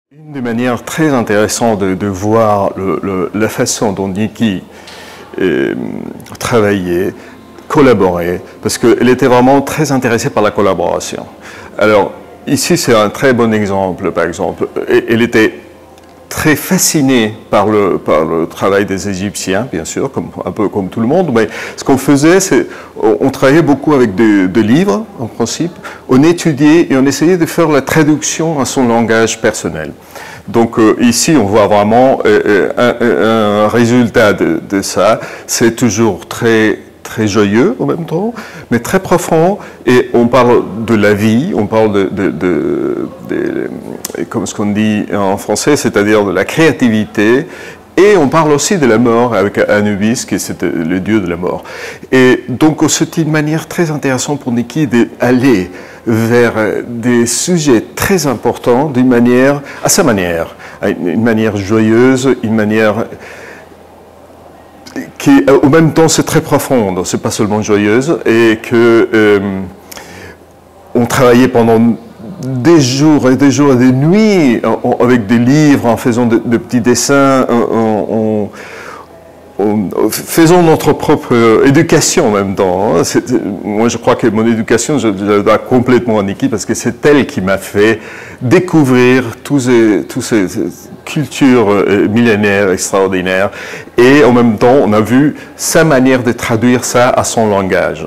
Une des manières très intéressantes de voir la façon dont Niki travaillait, collaborait, parce qu'elle était vraiment très intéressée par la collaboration. Alors, ici, c'est un très bon exemple, par exemple. Elle était très fascinée par le travail des Égyptiens, bien sûr, un peu comme tout le monde, mais ce qu'on faisait, c'est on travaillait beaucoup avec des livres, en principe, on étudiait et on essayait de faire la traduction à son langage personnel. Donc ici, on voit vraiment un résultat de ça. C'est toujours très joyeux en même temps, mais très profond. Et on parle de la vie, on parle comme ce qu'on dit en français, c'est-à-dire de la créativité. Et on parle aussi de la mort avec Anubis, qui est le dieu de la mort. Et donc, c'était une manière très intéressante pour Niki d'aller vers des sujets très importants d'une manière, à sa manière, une manière joyeuse, une manière qui, au même temps, c'est très profonde, c'est pas seulement joyeuse, et que on travaillait pendant des jours et des jours et des nuits avec des livres, en faisant de petits dessins, faisons notre propre éducation en même temps. Hein. Moi, je crois que mon éducation, je la dois complètement à Niki parce que c'est elle qui m'a fait découvrir tous ces cultures millénaires extraordinaires. Et en même temps, on a vu sa manière de traduire ça à son langage.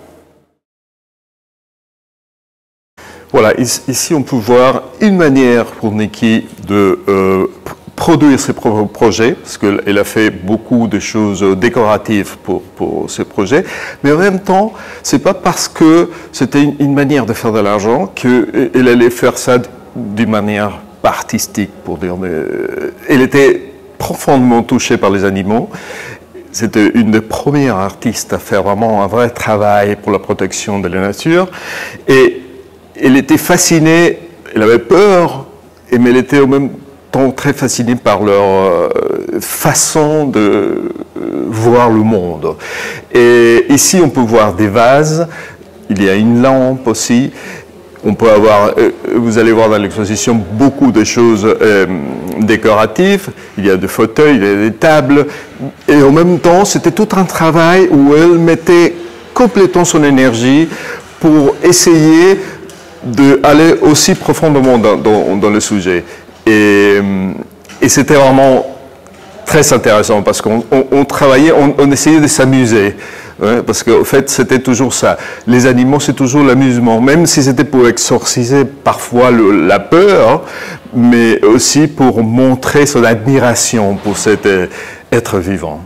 Voilà, ici on peut voir une manière pour Niki de produire ses propres projets, parce qu'elle a fait beaucoup de choses décoratives pour ses projets, mais en même temps, c'est pas parce que c'était une manière de faire de l'argent qu'elle allait faire ça d'une manière pas artistique, pour dire. Elle était profondément touchée par les animaux. C'était une des premières artistes à faire vraiment un vrai travail pour la protection de la nature. Et elle était fascinée, elle avait peur, mais elle était au même temps très fascinée par leur façon de voir le monde. Et ici, on peut voir des vases, il y a une lampe aussi. On peut avoir, vous allez voir dans l'exposition, beaucoup de choses décoratives. Il y a des fauteuils, il y a des tables. Et en même temps, c'était tout un travail où elle mettait complètement son énergie pour essayer d'aller aussi profondément dans le sujet. Et c'était vraiment très intéressant parce qu'on travaillait, on essayait de s'amuser. Hein, parce qu'en fait, c'était toujours ça. Les animaux, c'est toujours l'amusement, même si c'était pour exorciser parfois la peur, mais aussi pour montrer son admiration pour cet être vivant.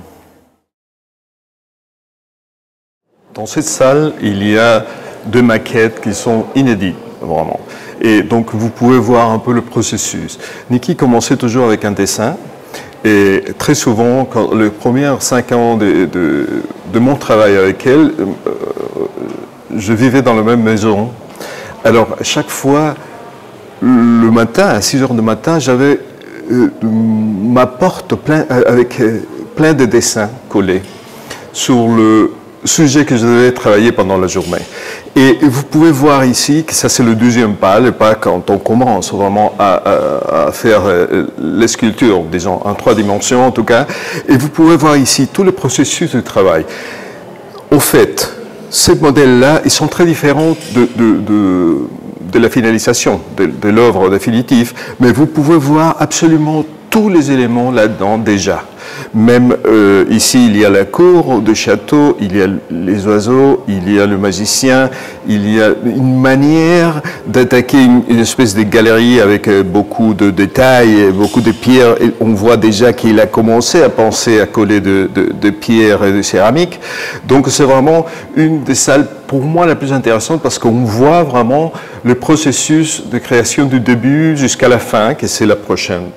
Dans cette salle, il y a deux maquettes qui sont inédites, vraiment. Et donc, vous pouvez voir un peu le processus. Niki commençait toujours avec un dessin. Et très souvent, quand les premiers 5 ans de mon travail avec elle, je vivais dans la même maison. Alors, à chaque fois, le matin, à 6 heures du matin, j'avais ma porte avec plein de dessins collés sur le sujet que je devais travailler pendant la journée. Et vous pouvez voir ici que ça c'est le deuxième pas, le pas quand on commence vraiment à faire les sculptures, disons en 3 dimensions en tout cas. Et vous pouvez voir ici tout le processus de travail. Au fait, ces modèles-là, ils sont très différents de la finalisation, de l'œuvre définitive, mais vous pouvez voir absolument tous les éléments là-dedans déjà. Même ici, il y a la cour de château, il y a les oiseaux, il y a le magicien, il y a une manière d'attaquer une espèce de galerie avec beaucoup de détails, beaucoup de pierres. Et on voit déjà qu'il a commencé à penser à coller de pierres et de céramique. Donc c'est vraiment une des salles pour moi la plus intéressante parce qu'on voit vraiment le processus de création du début jusqu'à la fin, que c'est la prochaine.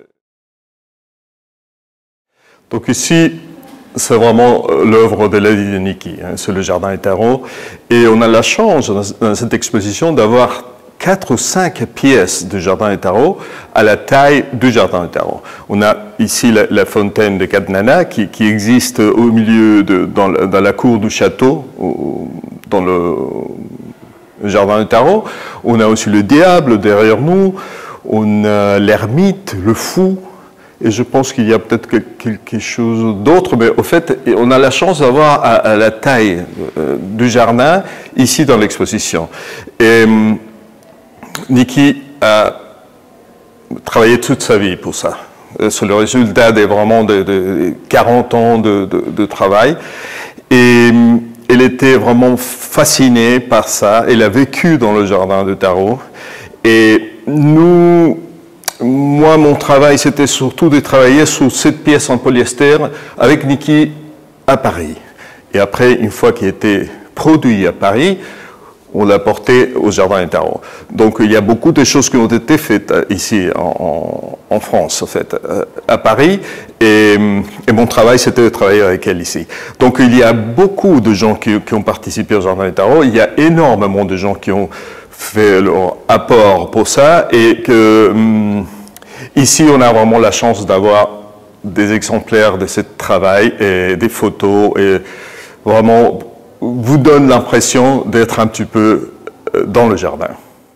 Donc ici, c'est vraiment l'œuvre de la vie de Niki, hein, c'est le jardin et tarot. Et on a la chance dans cette exposition d'avoir 4 ou 5 pièces de jardin et tarot à la taille du jardin et tarot. On a ici la fontaine de Katnana qui existe au milieu dans la cour du château, dans le jardin et tarot. On a aussi le diable derrière nous. on a l'ermite, le fou, et je pense qu'il y a peut-être quelque chose d'autre, mais au fait, on a la chance d'avoir à la taille du jardin, ici dans l'exposition. Et Niki a travaillé toute sa vie pour ça. C'est le résultat vraiment de 40 ans de travail. Et elle était vraiment fascinée par ça. Elle a vécu dans le jardin de Tarot. Et moi, mon travail, c'était surtout de travailler sur cette pièce en polyester avec Niki à Paris. Et après, une fois qu'il était produit à Paris, on l'a porté au jardin de Tarot. Donc, il y a beaucoup de choses qui ont été faites ici en France, en fait, à Paris. Et mon travail, c'était de travailler avec elle ici. Donc, il y a beaucoup de gens qui ont participé au jardin de Tarot. Il y a énormément de gens qui ont fait leur apport pour ça, et que ici on a vraiment la chance d'avoir des exemplaires de ce travail et des photos, et vraiment vous donne l'impression d'être un petit peu dans le jardin.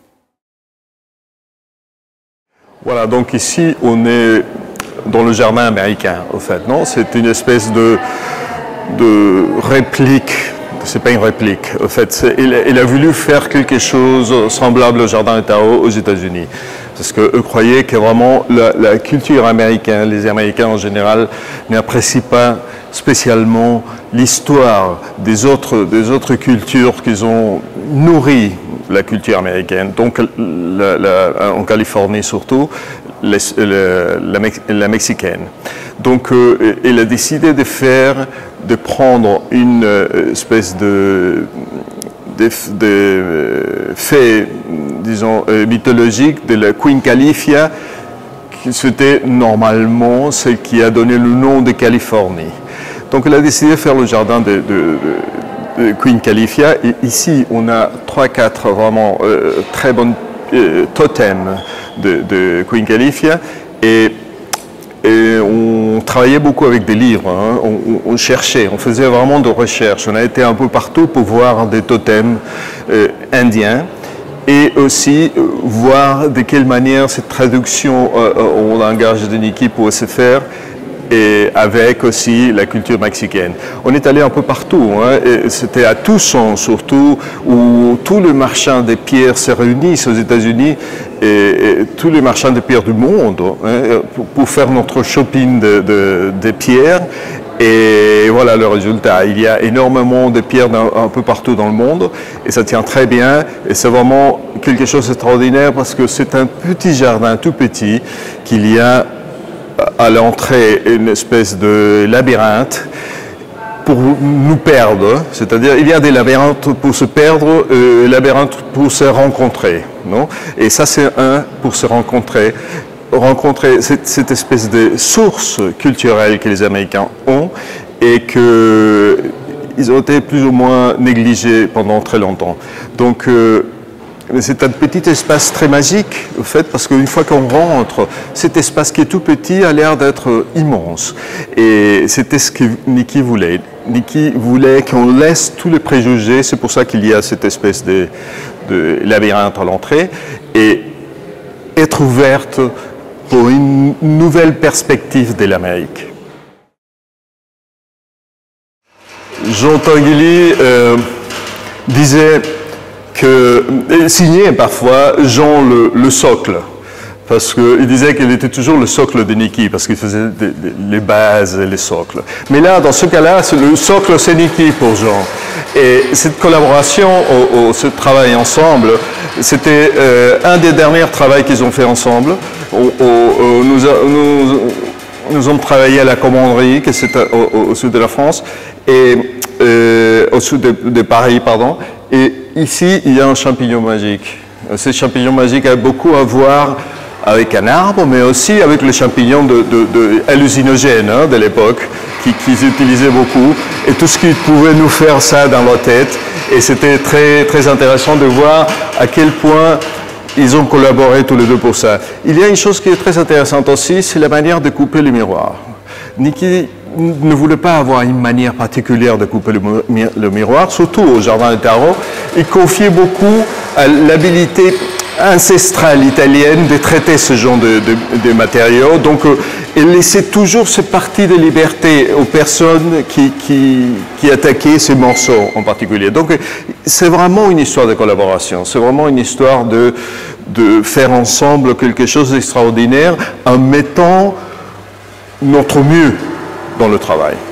Voilà, donc ici on est dans le jardin américain, au fait, non? C'est une espèce de réplique. C'est pas une réplique. En fait, il a voulu faire quelque chose semblable au jardin de Tarot aux États-Unis, parce qu'eux croyaient que vraiment la culture américaine, les Américains en général, n'apprécient pas spécialement l'histoire des autres cultures qui ont nourri la culture américaine. Donc, en Californie surtout, la mexicaine. Donc, il a décidé de prendre une espèce de fait, disons, mythologique de la Queen Califia, qui c'était normalement celle qui a donné le nom de Californie. Donc, il a décidé de faire le jardin de Queen Califia. Et ici, on a 3-4 vraiment très bons totems de Queen Califia. Et on travaillait beaucoup avec des livres, hein. On cherchait, on faisait vraiment de recherches. On a été un peu partout pour voir des totems indiens, et aussi voir de quelle manière cette traduction au langage de Niki pouvait se faire, et avec aussi la culture mexicaine. On est allé un peu partout, hein, c'était à Tucson surtout, où tous les marchands de pierres se réunissent aux États-Unis, et tous les marchands de pierres du monde, hein, pour faire notre shopping de pierres. Et voilà le résultat. Il y a énormément de pierres un peu partout dans le monde, et ça tient très bien, et c'est vraiment quelque chose d'extraordinaire, parce que c'est un petit jardin tout petit qu'il y a à l'entrée, une espèce de labyrinthe pour nous perdre. C'est-à-dire, il y a des labyrinthes pour se perdre, labyrinthes pour se rencontrer, non? Et ça, c'est un pour se rencontrer cette espèce de source culturelle que les Américains ont, et qu'ils ont été plus ou moins négligés pendant très longtemps. Donc, c'est un petit espace très magique, au fait, parce qu'une fois qu'on rentre, cet espace qui est tout petit a l'air d'être immense. Et c'était ce que Niki voulait. Niki voulait qu'on laisse tous les préjugés, c'est pour ça qu'il y a cette espèce de labyrinthe à l'entrée, et être ouverte pour une nouvelle perspective de l'Amérique. Jean Tinguely disait que, signait parfois Jean le socle, parce qu'il disait qu'il était toujours le socle de Niki, parce qu'il faisait les bases et les socles. Mais là, dans ce cas-là, le socle, c'est Niki pour Jean. Et cette collaboration, ce travail ensemble, c'était un des derniers travaux qu'ils ont fait ensemble. Nous avons travaillé à la commanderie, qui c'est au sud de la France, et au sud de Paris, pardon. Et ici, il y a un champignon magique. Ce champignon magique a beaucoup à voir avec un arbre, mais aussi avec les champignons hallucinogènes, hein, de l'époque, qu'ils utilisaient beaucoup, et tout ce qui pouvait nous faire ça dans la tête. Et c'était très, très intéressant de voir à quel point ils ont collaboré tous les deux pour ça. Il y a une chose qui est très intéressante aussi, c'est la manière de couper les miroirs. Niki ne voulait pas avoir une manière particulière de couper le miroir, surtout au jardin de Tarot. Il confiait beaucoup à l'habilité ancestrale italienne de traiter ce genre de matériaux. Donc, elle laissait toujours cette partie de liberté aux personnes qui attaquaient ces morceaux en particulier. Donc, c'est vraiment une histoire de collaboration. C'est vraiment une histoire de faire ensemble quelque chose d'extraordinaire en mettant notre mieux dans le travail.